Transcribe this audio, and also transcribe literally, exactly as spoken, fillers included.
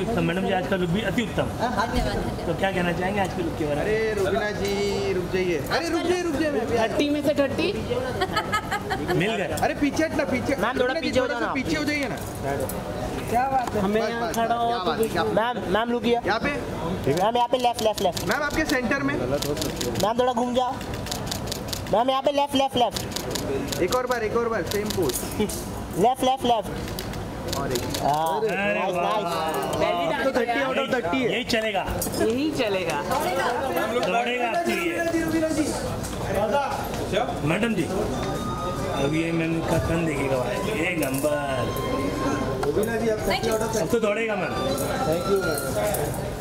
उत्तम मैडम जी, आज का लुक भी अति उत्तम। तो क्या कहना चाहेंगे आज के लुक के बारे में? अरे रुबीना जी रुक जाइए, अरे रुक जाइए रुक जाइए, थर्टी में से थर्टी मिल गया। अरे पीछे हटना, पीछे मैम थोड़ा पीछे हो जाना, पीछे हो जाइए ना। क्या बात है, हमें यहाँ खड़ा हो। मैम मैम रुकिए, यहाँ पे मैम यहाँ पे लेफ्ट लेफ्ट लेफ्ट मैम आपके सेंटर में। मैम थोड़ा घूम जाओ मैम, यहाँ पे लेफ्ट लेफ्ट लेफ्ट एक और बार, एक और बार same pose, left left left और एक नाइस नाइस। तो थर्टी आउट ऑफ थर्टी है, यही चलेगा, यही चलेगा, दौड़ेगा आपके लिए। मैडम जी अब ये मैम का टर्न देखिएगा भाई, एक नंबर। अब तो दौड़ेगा मैम। Thank you.